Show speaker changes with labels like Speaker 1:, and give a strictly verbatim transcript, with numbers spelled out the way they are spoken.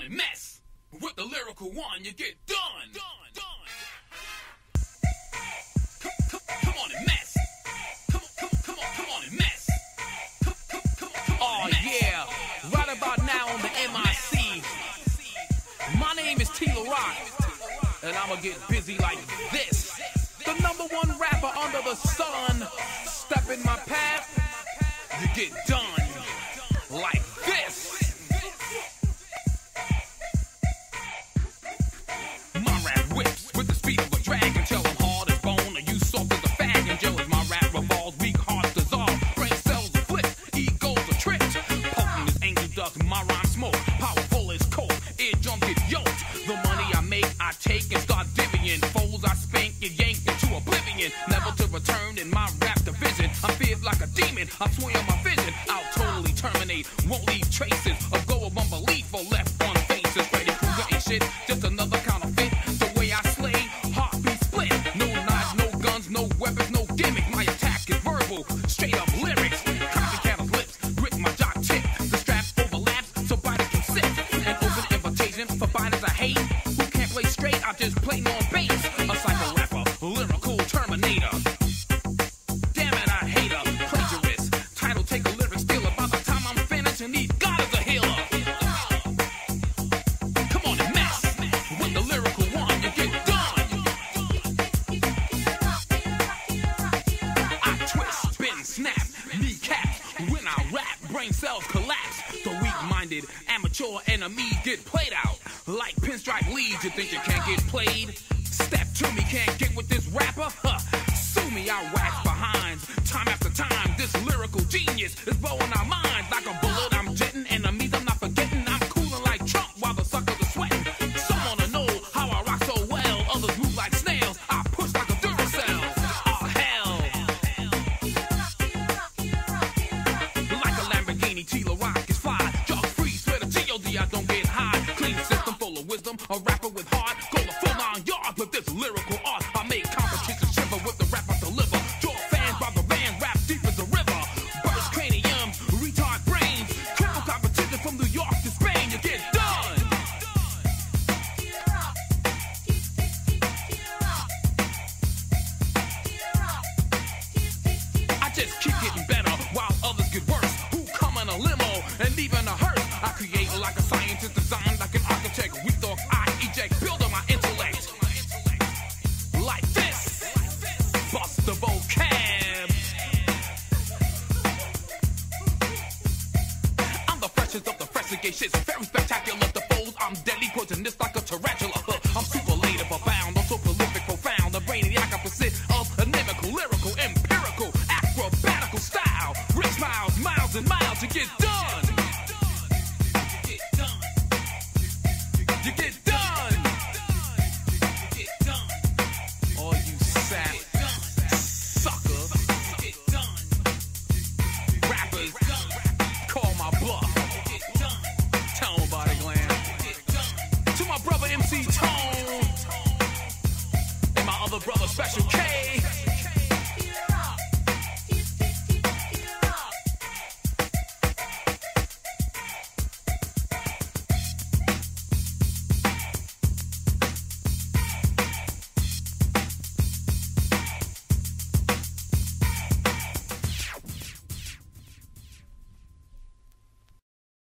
Speaker 1: on and mess with the lyrical one, you get done. Done, done. Come, come, come on and mess. Come, come, come on, come on and mess. Come, come, come on, come on. Oh yeah, right about now on the M I C. My name is T La Rock, and I'ma get busy like this. The number one rapper under the sun. Step in my path, you get done like this. My rap whips with the speed of a dragon till I'm hard as bone, and you soft as a fag. And Joe, as my rap revolves, weak hearts dissolve, brain cells are flipped, egos are tripped. Potent as angel dust, my rhyme smoke, powerful as coke, eardrum get yoked. The money I make, I take and start divvying. Foes I spank, you yank into oblivion, never to return in my rap division. I'm feared like a demon, I swear on my vision, I'll totally terminate, won't leave traces of go of unbelief or left on faces. Ready to prove ain't shit, just another counterfeit. The way I slay, heartbeat split. No knives, no guns, no weapons, no gimmick. My attack is verbal, straight up lyrics. Copycatter's lips, grip my jock tip. The strap overlaps so body can sit. An open invitation for biters I hate. Who can't play straight, I just play on bass. A psycho rapper, lyrical terminator. Brain cells collapse. The weak-minded amateur enemies get played out like pinstripe leads. You think you can't get played? Step to me, can't get with this rapper? Huh. Sue me, I wax behinds. Time after time, this lyrical genius is blowing our minds like a bullet. I'm jetting enemies, I'm not forgetting. I'm cooling like Trump while the suckers are sweating. Some wanna know how I rock so well. Others move like snails. I push like a Duracell. Oh hell! T La Rock is fly, jog free, swear to G O D I don't get high. Clean system full of wisdom, a rapper with heart. Go the full nine yards with this lyrical art. I make competition shiver with the rap I deliver. Draw fans by the band, rap deep as a river. Burst craniums, retard brains. Triple competition from New York to Spain. You get done. I just keep getting better while others get worse. A limo and even a hearse. I create like a scientist, design like an architect. We thought I eject, build on my intellect. Like this, bust the vocab. I'm the freshest of the freshest, gay shit's very spectacular. The foes, I'm deadly, poisonous like a tarantula.